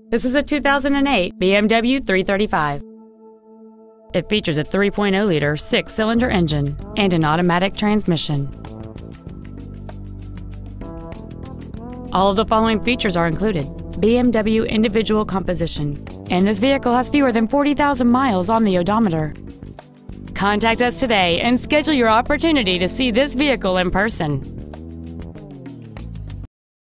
This is a 2008 BMW 335. It features a 3.0-liter six-cylinder engine and an automatic transmission. All of the following features are included: BMW individual composition, and this vehicle has fewer than 40,000 miles on the odometer. Contact us today and schedule your opportunity to see this vehicle in person.